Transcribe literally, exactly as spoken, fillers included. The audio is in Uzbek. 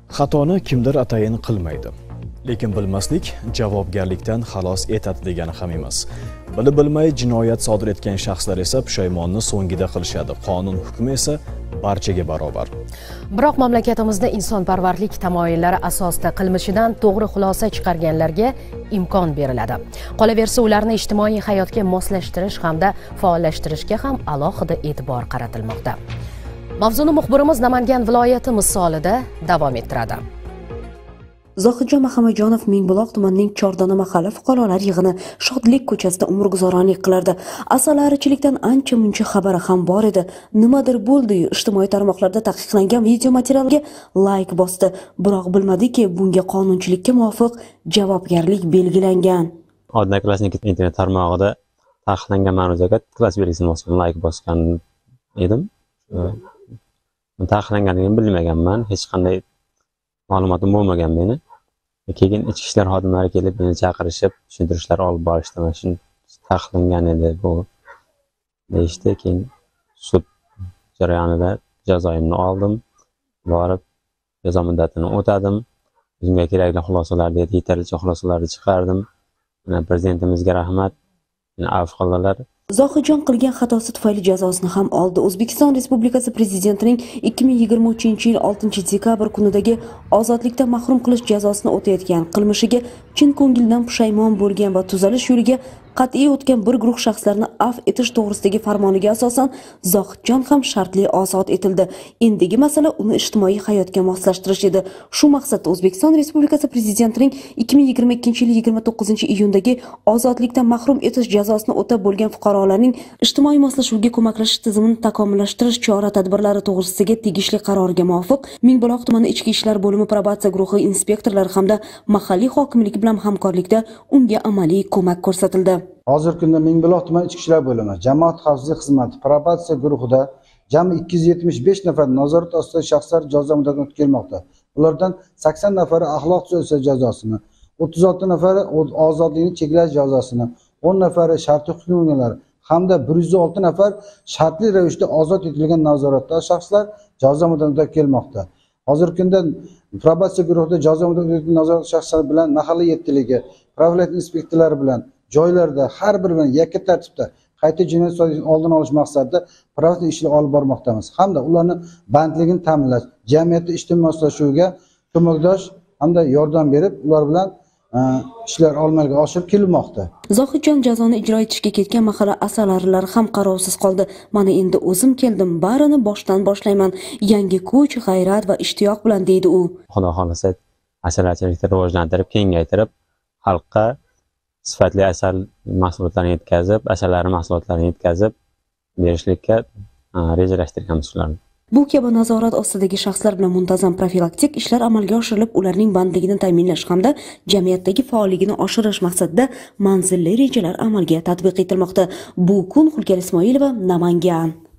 Xatoni kimdir atayin qilmaydi. Lekin bilmaslik javobgarlikdan xalos etadi degani ham emas. Bilib bilmay jinoyat sodir etgan shaxslar esa pushaymonni so'ngida qilishadi. Qonun hukmi esa barchaga barobar. Biroq mamlakatimizda insonparvarlik tamoyillari asosida qilmishidan to'g'ri xulosa chiqarganlarga imkon beriladi. Qolaversa, ularni ijtimoiy hayotga moslashtirish hamda faollashtirishga ham alohida e'tibor qaratilmoqda. Mavzuni muxbirimiz Namangan viloyati misolida davom ettiradi. Zohidjon Mahamajonov Mingbuloq tumanining Chordona mahalla fuqarolar yig'ini Shodlik ko'chasida umrguzoronlik qilardi. Asalarichilikdan ancha muncha xabari ham bor edi. Nimadir bo'ldi-yu, ijtimoiy tarmoqlarda taqiqlangan video materialga like bosdi. Biroq bilmadiki, bunga qonunchilikka muvofiq javobgarlik belgilangan. Odnaklassnik internet tarmog'ida taqiqlangan ma'ruzaga klass belgisini bosgan, like bosgan edim. Taqiqlanganligini bilmaganman, hech qanday ma'lumotim bo'lmagan meni. Keyin ichki ishlar xodimlari kelib meni chaqirishib, tushuntirishlar olib borishdi. Mana shu taqiqlangan edi bu deyishdi. Keyin sud jarayonida jazoimni oldim. Borib jazo muddatini o'tadim. O'zimga kerakli xulosalarni, yetarlicha xulosalarni chiqardim. Mana prezidentimizga rahmat. Meni afv qildilar. Zohidjon qilgan xatosi tufayli jazosini ham oldi. O'zbekiston Respublikasi Prezidentining ikki ming yigirma uchinchi yil oltinchi dekabr kunidagi ozodlikdan mahrum qilish jazosini o'tayotgan qilmishiga chin ko'ngildan pushaymon bo'lgan va tuzalish yo'liga qat'iy o'tgan bir guruh shaxslarni afv etish to'g'risidagi farmoniga asosan Zohidjon ham shartli ozod etildi. Endigi masala uni ijtimoiy hayotga moslashtirish edi. Shu maqsadda O'zbekiston Respublikasi Prezidentining ikki ming yigirma ikkinchi yil yigirma to'qqizinchi iyundagi ozodlikdan mahrum etish jazosini o'tab bo'lgan fuqarolarning ijtimoiy moslashuvga ko'maklashish tizimini takomillashtirish chora-tadbirlari to'g'risidagi tegishli qarorga muvofiq Mingbuloq tumani ichki ishlar bo'limi probatsiya guruhi inspektorlari hamda mahalliy hokimlik bilan hamkorlikda unga amaliy ko'mak ko'rsatildi. Hozirgi kunda Mingbuloq tuman ichki ishlar bo'limi jamoat xavfsizlik xizmati probatsiya guruhida jami ikki yuz yetmish besh nafar nazorat ostidagi shaxslar jazo muddatini o'tib kelmoqda. Ulardan sakson nafari axloq so'zi jazosini, o'ttiz olti nafari ozodlikni cheklash jazosini, o'n nafari shartli hukmlar hamda bir yuz olti nafar shartli ravishda ozod etilgan nazoratdagi shaxslar jazo muddatida kelmoqda. Hozirgi kunda probatsiya guruhida jazo muddatida nazorat shaxslar bilan mahalla yetkiligi, profilaktika inspektorlari bilan joylarda har bir bilan yakka tartibda qayta jinoyat sodir oldini olish maqsadida profilaktika ishlar olib bormoqdamiz hamda ularni bandligini ta'minlash, jamiyatda ijtimoiy moslashuviga ko'makdosh hamda yordam berib, ular bilan ishlar amalga oshirib kelinmoqda. Zohidjon jazoni ijro etishga ketgan mahalla asalarilar ham qarovsiz qoldi. Mana endi o'zim keldim, barini boshdan boshlayman. Yangi kuch, g'ayrat va ishtiyoq bilan deydi u. Xudo xolasa asalachilikni rivojlantirib, kengaytirib, xalqqa sifatli asal mahsulotlarini yetkazib, asalari mahsulotlarini yetkazib berishlikka rejalashtirganmiz shularni. Bu kabi nazorat ostidagi shaxslar bilan muntazam profilaktik ishlar amalga oshirilib, ularning bandligini ta'minlash hamda jamiyatdagi faolligini oshirish maqsadida manzilli rejalar amalga tatbiq etilmoqda. Bu kun Xulkar Ismoilova, Namangan.